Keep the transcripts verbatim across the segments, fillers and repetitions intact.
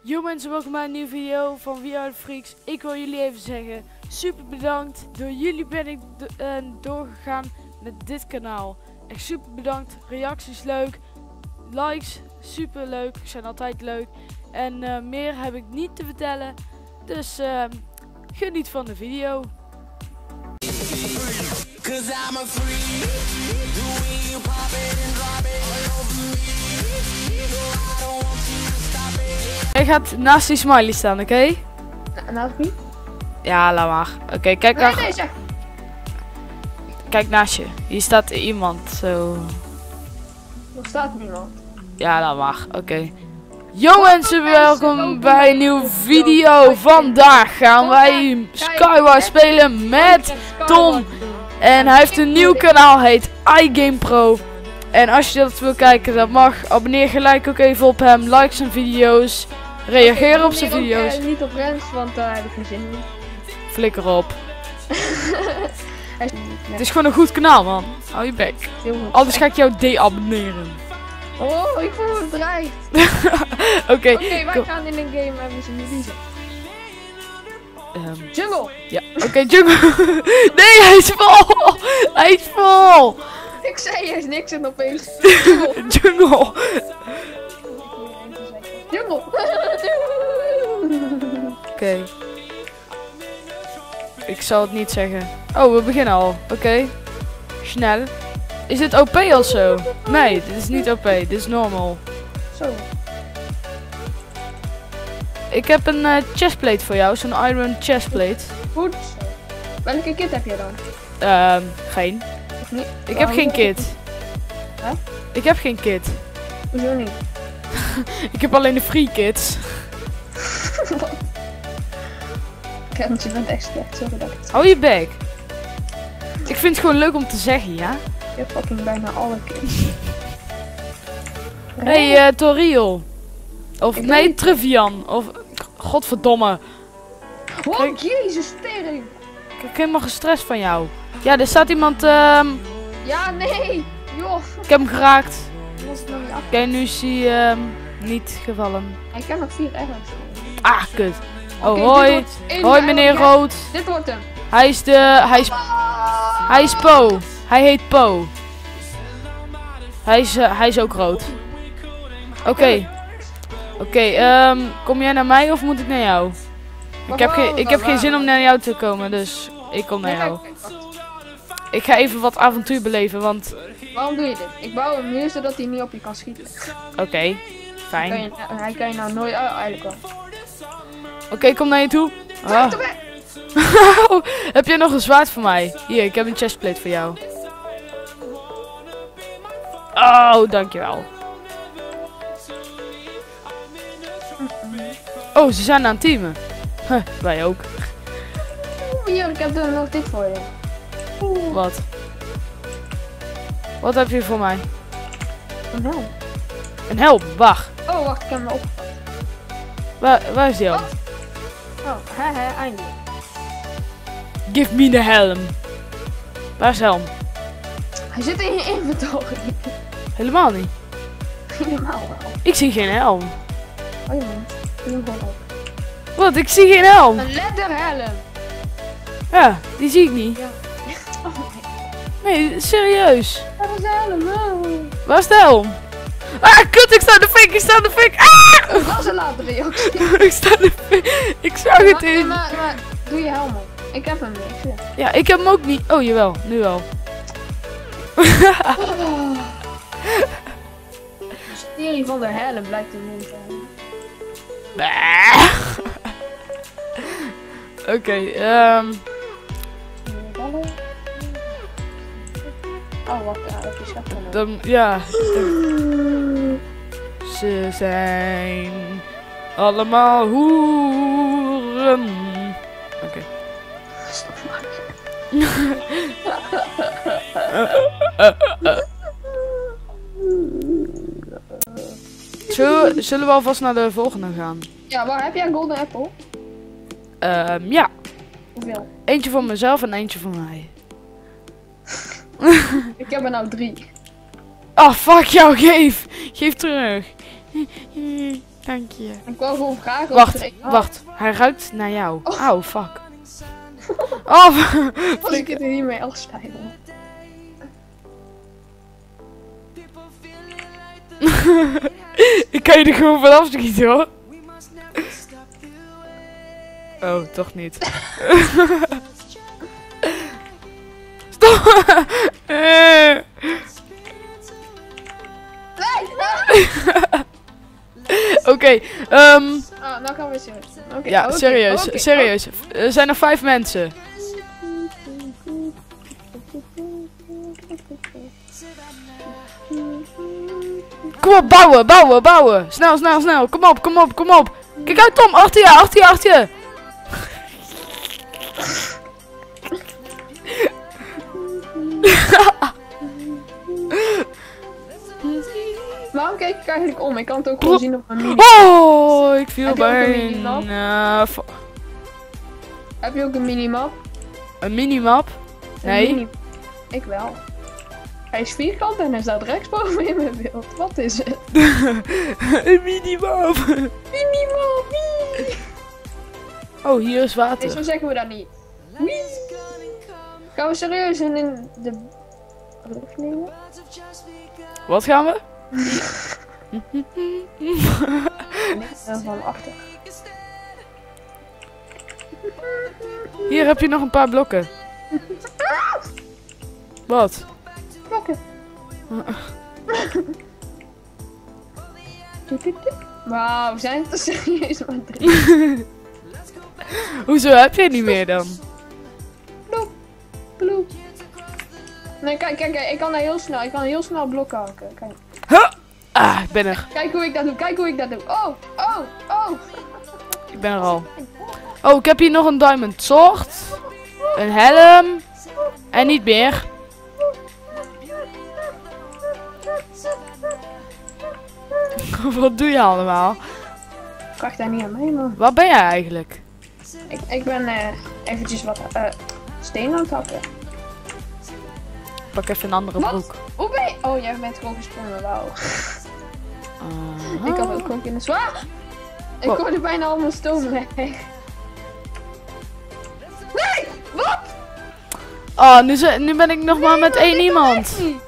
Yo mensen, welkom bij een nieuwe video van We Are The Freaks. Ik wil jullie even zeggen, super bedankt. Door jullie ben ik do uh, doorgegaan met dit kanaal. Echt super bedankt. Reacties leuk. Likes, super leuk. Zijn altijd leuk. En uh, meer heb ik niet te vertellen. Dus uh, geniet van de video. Hij gaat naast die smiley staan, oké? Okay? Na naast wie? Ja, laat maar. Oké, okay, kijk nee, naar... nee, zeg. Kijk naast je. Hier staat iemand, zo. Er staat niemand. Ja, laat maar. Oké. Okay. Yo mensen, welkom bij een nieuwe video. Vandaag gaan wij Skywars spelen met Tom. En hij heeft een nieuw kanaal, heet iGamePro. En als je dat wil kijken, dat mag. Abonneer gelijk ook even op hem. Like zijn video's. Reageer okay, op zijn video's. Ook, uh, niet op Rens, want daar uh, heb ik geen zin in. Flikker op. Het ja. is gewoon een goed kanaal, man. Hou je bek. Anders ga ik jou de-abonneren. Oh, ik voel me bedreigd. Oké. Okay, okay, wij gaan in een game en we zien jullie zo. Um, jungle! Ja, oké, okay, jungle. Nee, hij is vol! Hij is vol! Ik zei juist niks en opeens. Jungle! Jungle! Jungle! Oké. Okay. Ik zal het niet zeggen. Oh, we beginnen al. Oké. Okay. Snel. Is dit O P of zo? Nee, dit is niet O P. Dit is normal. Zo. Ik heb een uh, chestplate voor jou. Zo'n iron chestplate. Goed. Welke kit heb je dan? Ehm, uh, geen. Of niet? Ik heb geen kit. Huh? Ik heb geen kit. Hoezo niet? Ik heb alleen de free kits. Kent, je bent echt slecht. Sorry dat ik het zeg. Hou je bek. Ik vind het gewoon leuk om te zeggen, ja? Je hebt fucking bijna alle kits. Hey, uh, Toriel. Of ik nee, Trivian. Of godverdomme. Oh, Kijk, jezus, tering. Ik heb helemaal gestrest van jou. Ja, er staat iemand. Um... Ja, nee. Joh. Ik heb hem geraakt. Was het nog niet af? Oké, okay, nu is hij um, niet gevallen. Ik heb nog vier ergens. Ah, kut. Oh, okay, hoi. Hoi, meneer Rood. Dit wordt hem. Hij is de. Hij is. Ah. Hij is Po. Hij heet Po. Hij is, uh, hij is ook rood. Oké. Okay. Oké, okay, um, kom jij naar mij of moet ik naar jou? Ik heb, geen, ik heb geen zin om naar jou te komen, dus ik kom naar jou. Ik ga even wat avontuur beleven, want... Waarom doe je dit? Ik bouw hem nu zodat hij niet op je kan schieten. Oké, okay, fijn. Kan je, hij kan je nou nooit... Oh, eigenlijk wel. Oké, okay, kom naar je toe. Oh. Heb jij nog een zwaard voor mij? Hier, ik heb een chestplate voor jou. Oh, dankjewel. Oh, ze zijn aan het teamen. Huh, wij ook. Oeh, hier, ik heb er nog dit voor je. Oeh. Wat? Wat heb je voor mij? Een helm. Een helm? Wacht. Oh, wacht, ik heb hem opgepakt. Waar, waar is die helm? Oh, hè, hè, eindelijk. Give me the helm. Waar is de helm? Hij zit in je inventory. Helemaal niet. Helemaal wel. Ik zie geen helm. Oh, je bent. Doe hem gewoon op. Wat? Ik zie geen helm. Een letterhelm. Ja, die zie ik niet. Ja. Oh, nee. nee, serieus. Waar is de helm? Oh. Waar is de helm? Ah, kut, ik sta in de fik, ik sta in de fik. Ah! Dat was een latere reactie. Ik sta in de fik. Ik zag maar, het in. Maar, maar, doe je helm op. Ik heb hem niet. Ik ja, ik heb hem ook niet. Oh, jawel. Nu wel. Oh. De mysterie van de helm blijkt er niet te hebben. Oké, okay, um... Oh, wat ja, dat is echt dan, ja. De... Ze zijn allemaal hoeren. Oké. Okay. Stop maar. Zullen, zullen we alvast naar de volgende gaan? Ja, waar heb jij een golden apple? Um, ja. Hoeveel? Eentje voor mezelf en eentje voor mij. Ik heb er nou drie. Oh, fuck jou, geef. Geef terug. Dank je. Ik wou gewoon vragen of Wacht, er één had. wacht. Hij ruikt naar jou. Oh, fuck. Oh, Als ik het er niet mee afstijgen. ik kan je er gewoon van afschieten hoor. Oh, toch niet. Stop! Eh. Oké, okay, um, Ah, nou gaan we serieus. Okay, ja, okay, serieus, okay, serieus. Er zijn er vijf mensen. Kom op, bouwen, bouwen, bouwen. Snel, snel, snel. Kom op, kom op, kom op. Kijk uit, Tom. Achter je, achter je, achter je. Waarom kijk ik eigenlijk om? Ik kan het ook gewoon zien op mijn mini. Oh, ik viel Heb je ook een bijna. minimap? Heb je ook een minimap? Een minimap? Nee. Een mini ik wel. Hij is vierkant en hij staat rechtsboven in mijn beeld. Wat is het? Een minimap. Minimap! Oh, hier is water. Nee, zo zeggen we dat niet. Wee. Gaan we serieus in in de brug nemen? Wat gaan we? Nee, van achter. Hier heb je nog een paar blokken. Wat? Blokken. Wauw, we zijn te serieus met drie. Hoezo heb je niet meer dan? Bloep, bloep. Nee, kijk, kijk, kijk, ik kan daar heel snel, ik kan heel snel blokken hakken. Kijk. Huh? Ah, ik ben er. Kijk hoe ik dat doe, kijk hoe ik dat doe. Oh, oh, oh. Ik ben er al. Oh, ik heb hier nog een diamond sword. Een helm. En niet meer. Wat doe je allemaal? Vraag daar niet aan mij, man. Waar ben jij eigenlijk? Ik, ik ben uh, eventjes wat uh, steen aan het hakken. Pak even een andere Wat? broek. Hoe ben je? Oh, jij bent gewoon gesprongen, wauw. Uh-huh. Ik had ook gewoon in de zwaar. Ik Wat? hoorde bijna al mijn stoom weg. Nee! Wat? Oh, nu, ze- nu ben ik nog maar met Nee, één dit iemand. kan echt niet.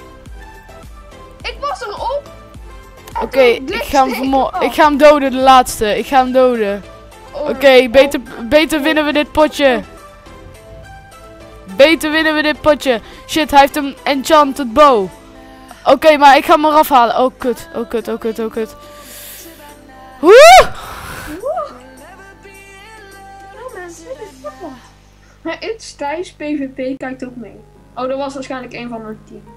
Ik was erop. Oké, ik ga hem vermo- ik ga hem doden, de laatste. Ik ga hem doden. Oh, Oké, beter, beter winnen we dit potje. Beter winnen we dit potje. Shit, hij heeft een enchanted bow. Oké, maar ik ga hem eraf halen. Oh kut, oh kut, oh kut, oh kut. Woe! Ja, It's Thijs P V P kijkt ook mee. Oh, dat was waarschijnlijk een van mijn team.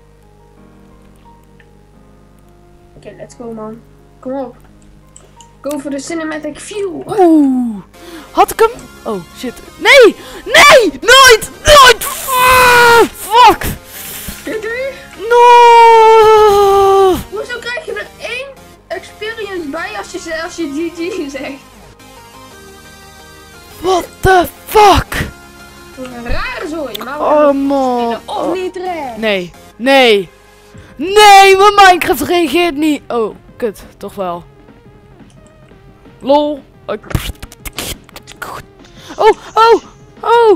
Oké, okay, let's go man. Kom op. Go for the cinematic view. Oeh. Had ik hem? Oh, shit. Nee! Nee! Nooit! Nooit! Fuck! Dit doe je? No! Hoezo krijg je er één experience bij als je, als je G G zegt? What the fuck? Een rare zooi, maar we Oh man. of niet raar. Nee. Nee. Nee, mijn Minecraft reageert niet. Oh, kut. Toch wel. Lol. Oh, oh, oh.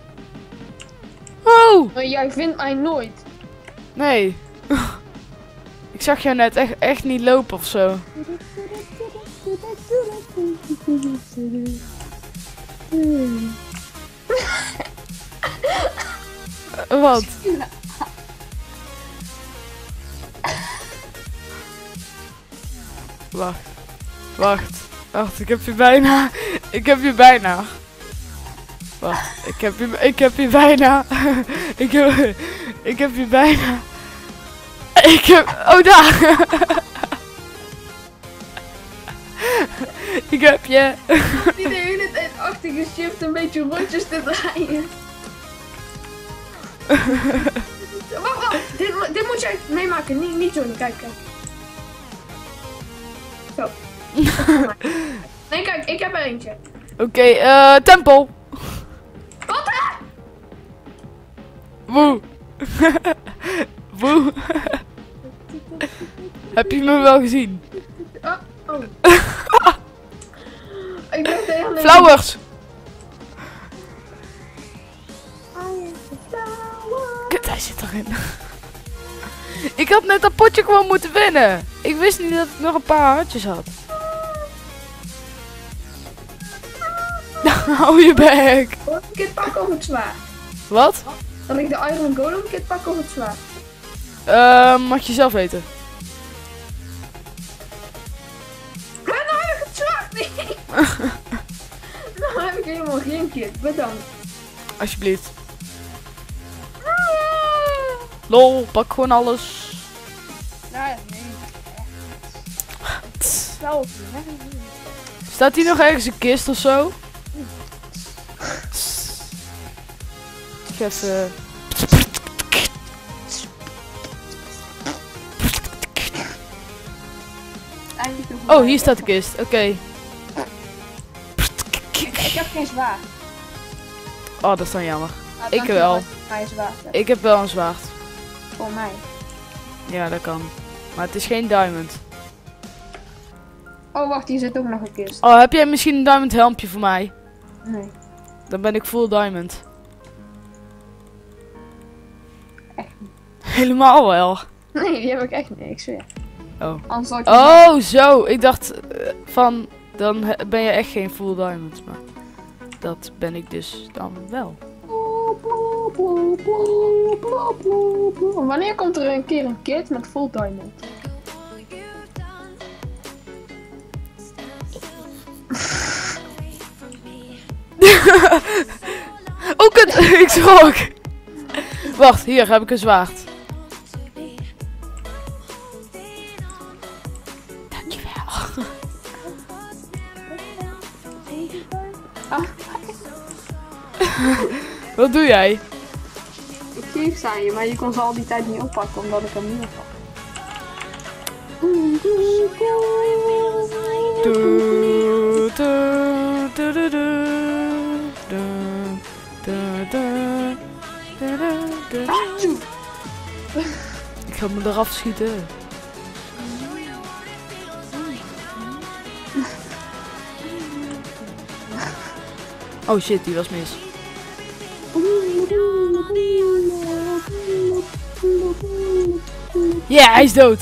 Oh. Maar jij vindt mij nooit. Nee. Ik zag jou net echt, echt niet lopen of zo. Wat? Wacht. Wacht. Wacht, ik heb je bijna. Ik heb je bijna. Wacht, ik heb je, ik heb je bijna. ik, heb, ik heb je bijna. Ik heb... Oh, daar. ik heb je. Die de hele tijd achter geshift een beetje rondjes te draaien. Wacht, wacht. Dit, mo- dit moet jij meemaken. Niet, niet zo. Kijk, kijk. Zo. Nee, kijk. Ik heb er eentje. Oké, okay, eh, tempel. Wat hè? Woe. Woe. Heb je me wel gezien? Oh, Oh. Ik dacht helemaal niet. Flowers! Kut, hij zit erin. Ik had net dat potje gewoon moeten winnen. Ik wist niet dat ik nog een paar hartjes had. Hou je bek. Zal ik een kit pakken of het zwaard? Wat? Zal ik de Iron Golem kit pakken of het zwaard? Uh, mag je zelf weten. Maar nou heb ik het zwaard niet. Nou heb ik helemaal geen kit. Bedankt. Alsjeblieft. Lol, pak gewoon alles. Nou, nee. Zelf, hè? Staat hier nog ergens een kist of zo? Ik ga even... Oh, hier staat de kist. Oké. Okay. Ik heb geen zwaard. Oh, dat is dan jammer. Ah, ik wel. Hij zwaard. Ik heb wel een zwaard. Voor mij. Ja, dat kan. Maar het is geen diamond. Oh, wacht, hier zit ook nog een kist. Oh, heb jij misschien een diamond helmpje voor mij? Nee. Dan ben ik full diamond. Echt niet. Helemaal wel. Nee, die heb ik echt niet. Ik zweer. Oh. Anders zal ik Oh, zo. Ik dacht uh, van, dan ben je echt geen full diamond. Maar dat ben ik dus dan wel. Wanneer komt er een keer een kit met full diamond? Oh, kut. Ik schrok. Wacht, hier heb ik een zwaard. Dankjewel. Ah. Wat doe jij? Ik geef ze aan je, maar je kon ze al die tijd niet oppakken omdat ik hem niet oppak. Doe, doe, doe, doe, doe, doe, doe, doe, doe, doe. Ik ga me eraf schieten. Oh shit, die was mis. Ja, yeah, hij is dood.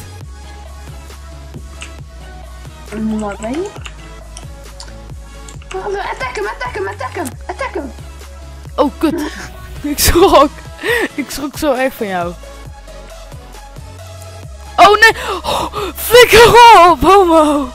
Wat ben je? Attack hem, attack hem, attack hem, attack hem. Oh kut. Ik schrok. Ik schrok zo erg van jou. Oh nee. Oh, flikker op, homo.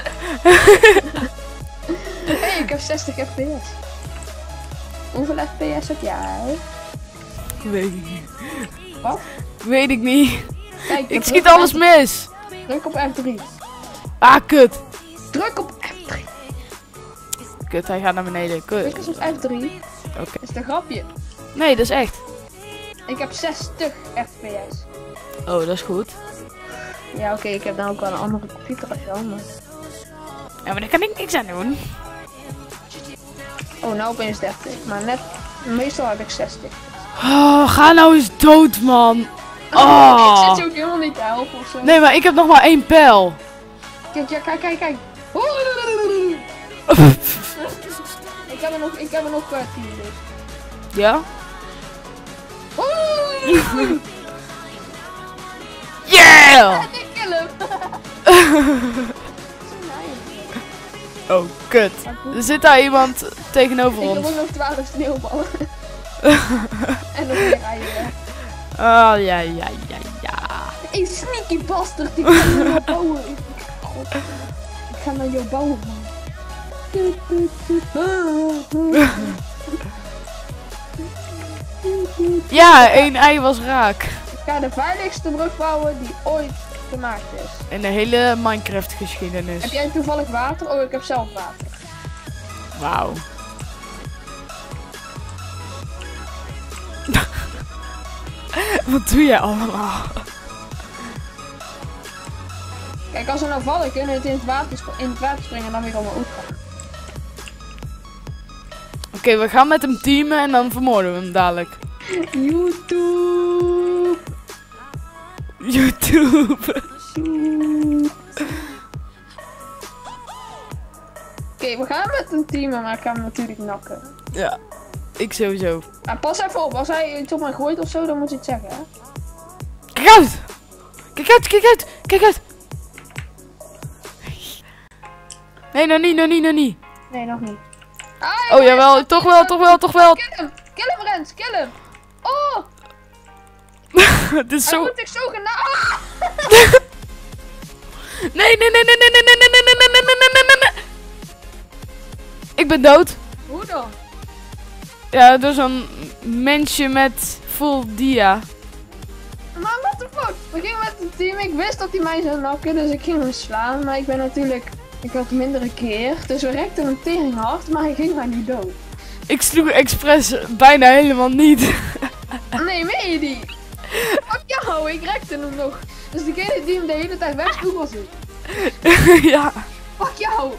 Hey, ik heb zestig F P S. Hoeveel F P S heb jij? Weet ik niet. Wat? Weet ik niet. Kijk, ik schiet alles mis. Druk op F drie. Ah, kut. Druk op F drie. Kut, hij gaat naar beneden. Kut. Druk eens op F drie. Oké. Okay. Dat is een grapje. Nee, dat is echt. Ik heb zestig F P S. Oh, dat is goed. Ja, oké, okay, ik heb dan ook wel een andere computer als jou, maar... Ja, maar daar kan ik niks aan doen. Oh, nou opeens dertig. Maar net, meestal heb ik zestig. Oh, ga nou eens dood, man. Oh. Oh. Ik zit je ook helemaal niet te helpen of zo. Nee, maar ik heb nog maar één pijl. Kijk, ja, kijk, kijk, kijk. ik heb er nog, ik heb er nog uh, tien dus. Ja? Yeah! Ik kill hem. Oh, kut. Er zit daar iemand tegenover ik ons. Ik heb ook nog twaalf sneeuwballen. En nog meer eieren. Oh, ja, ja, ja, ja. Hey, sneaky bastard. Ik ga naar jou bouwen. God, ik ga naar jou bouwen, man. Ja, één ei was raak. Ik ga de veiligste brug bouwen die ooit gemaakt is. In de hele Minecraft geschiedenis. Heb jij toevallig water? Oh, ik heb zelf water. Wauw. Wat doe jij allemaal? Kijk, als we nou vallen, kunnen we het in het water, in het water springen en dan weer allemaal opgaan. Oké, okay, we gaan met hem teamen en dan vermoorden we hem dadelijk. YouTube! YouTube! okay, we gaan met een team, maar ik ga hem natuurlijk nakken. Ja, ik sowieso. Maar pas even op, als hij iets op mij gooit of zo, dan moet je het zeggen, hè? Kijk uit! Kijk uit, kijk uit, kijk uit! Nee, nog niet, nog niet, nog niet. Nee, nog niet. Ah, Oh jawel, toch wel, toch wel, toch wel. Kill hem, kill hem Rens, kill hem. Oh, Het is hij zo... moet ik zo gena... Ah! Nee, nee, nee, nee, nee, nee, nee, nee, nee, nee, nee, nee, nee, nee, nee. Ik ben dood. Hoe dan? Ja, door zo'n mensje met full dia. Maar what the fuck? We gingen met het team, ik wist dat hij mij zou nakken, dus ik ging hem slaan. Maar ik ben natuurlijk, ik had mindere keer. Dus we rekten hem tering hard, maar hij ging maar niet dood. Ik sloeg expres bijna helemaal niet. Nee, meen je die? Fuck jou, ik rekte hem nog. Dus degene die hem de hele tijd wegsloeg was ik. Ja, Fuck jou!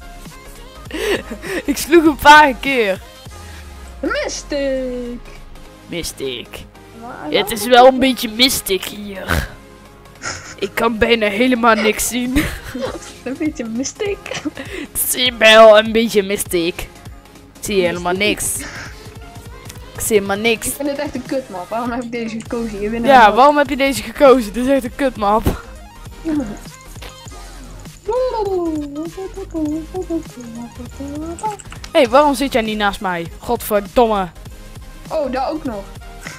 ik sloeg een paar keer. Mystic! Mystic. Maar- Het is wel een beetje mystic hier. Ik kan bijna helemaal niks zien. Een beetje mystic. Het is wel een beetje mystic. Ik zie helemaal niks. Ik zie helemaal niks. Ik vind het echt een kutmap. Waarom heb ik deze gekozen? Je wint Ja, hem waarom heb je deze gekozen? Dit is echt een kutmap. Hé, hey, waarom zit jij niet naast mij? Godverdomme. Oh, daar ook nog.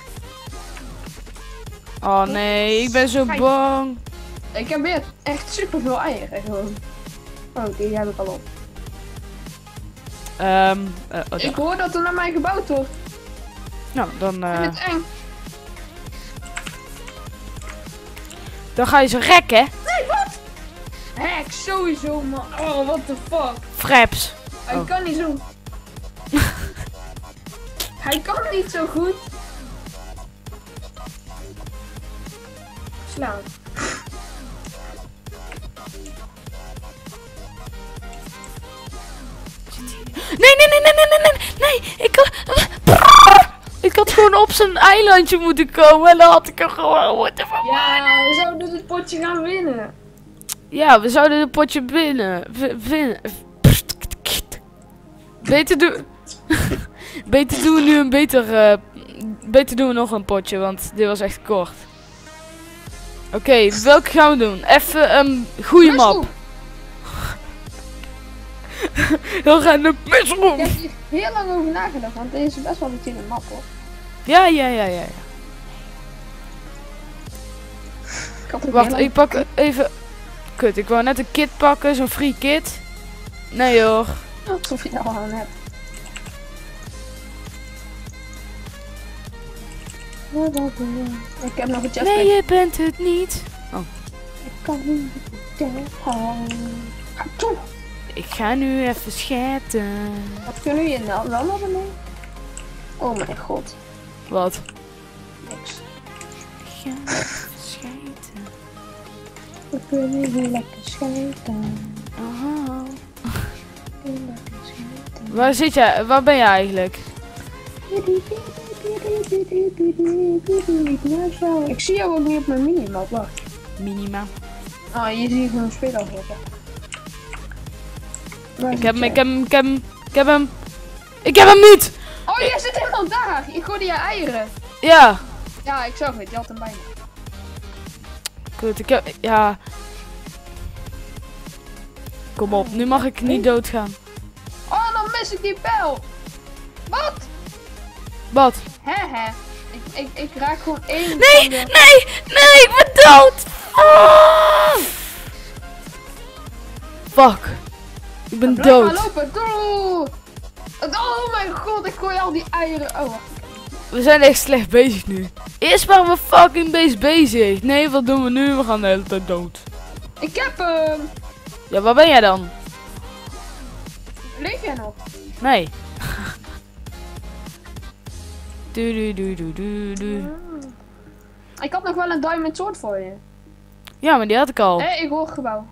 Oh nee, ik ben zo bang. Ik heb weer echt super veel eieren gewoon. Oh, die heb ik al op. Ehm, uh, oh, Ik hoor dat er naar mij gebouwd wordt. nou, dan, Ik uh, vind het eng. dan ga je ze rekken. Nee, wat? Hek, sowieso man. Oh, what the fuck. Fraps. Hij Oh. kan niet zo. Hij kan niet zo goed. Slaan. Nee, nee, nee, nee, nee, nee, nee, nee. Ik had, ik had gewoon op zijn eilandje moeten komen en dan had ik er gewoon moeten vermoorden. Ja, we zouden dit potje gaan winnen. Ja, we zouden het potje winnen. V- Winnen. Beter doen. Beter doen we nu een beter. eh, beter doen we nog een potje, want dit was echt kort. Oké, welke gaan we doen? Even een goede map. Mushroom. Heel gaan de mushroom. Ik heb hier heel lang over nagedacht, want deze is best wel een chille map hoor. Ja, ja, ja, ja. Ik had ook Wacht, heel ik pak even. Kut, ik wou net een kit pakken, zo'n free kit. Nee hoor. lang- Alsof je dat al aan hebt. Ik heb nog een chestplate. Nee, je bent het niet. Ik kan niet tegen. Toe. Ik ga nu even schetten. Wat kunnen jullie nou wel naar beneden? Oh mijn god. Wat? Niks. Ik ga even schijten. We kunnen hier lekker schijten. Aha. Lekker schijten. Waar zit jij? Waar ben je eigenlijk? Ik zie jou ook niet op mijn minimap, wacht. Minima. Oh, je ziet gewoon een speler worden. Ik heb hem, ik heb hem, ik heb hem, ik heb hem. Ik heb hem niet! Oh, jij zit helemaal daar! Ik gooide je eieren. Ja. Ja, ik zag het, je had hem bijna. Goed, ik heb, ja. Kom op, nu mag ik niet doodgaan. Oh, dan mis ik die pijl. Wat? Wat? Hè hè. Ik, ik, ik raak gewoon één Nee, van de... nee, nee, ik ben dood! Ah! Fuck. Ik ben Blijf maar dood. lopen, doe! Oh mijn god, ik gooi al die eieren. Oh, wacht. We zijn echt slecht bezig nu. Eerst waren we fucking base bezig. Nee, wat doen we nu? We gaan de hele tijd dood. Ik heb hem. Ja, waar ben jij dan? Leef jij nog? Nee. Du du du du du du. Ik had nog wel een diamond sword voor je. Ja, maar die had ik al. Hé, ik hoor gebouw.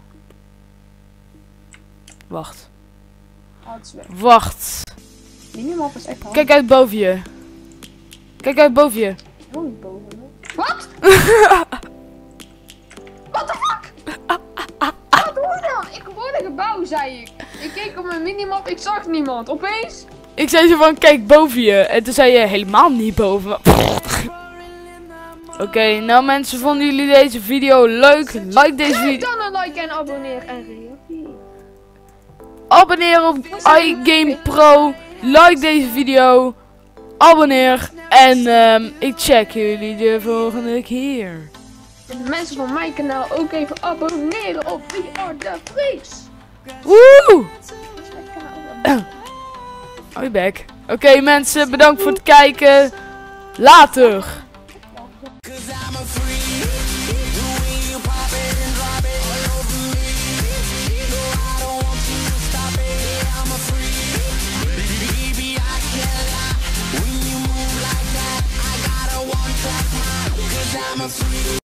Wacht. Oh, het is weg. Wacht. Die map is echt handig. Kijk uit boven je. Kijk uit boven je. Oh, niet boven me. Wat? What the fuck? Wat hoor dan? Ik hoorde gebouw, zei ik. Ik keek op mijn mijn minimap, ik zag niemand. Opeens. Ik zei zo van, kijk boven je. En toen zei je helemaal niet boven me. Oké, okay, nou mensen, vonden jullie deze video leuk? Like deze video. Dan een like en abonneer en reageer. Abonneer op iGame Pro. Like deze video. Abonneer. En um, ik check jullie de volgende keer. En de mensen van mijn kanaal ook even abonneren op We Are The Freaks. Woe! Oh, je back. Oké okay, mensen, bedankt voor het kijken. Later.